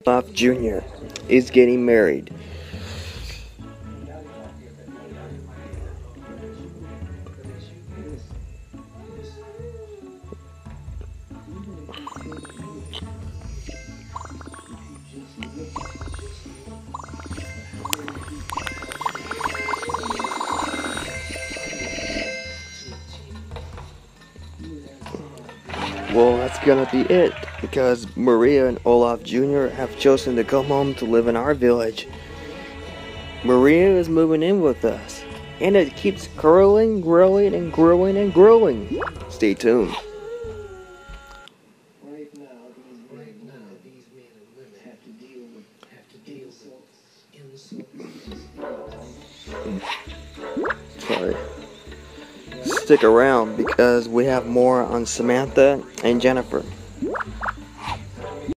Olaf Jr. is getting married. Well, that's gonna be it, because Maria and Olaf Jr. have chosen to come home to live in our village. Maria is moving in with us, and it keeps growing, growing, and growing, and growing. Stay tuned. Sorry. Stick around because we have more on Samantha and Jennifer.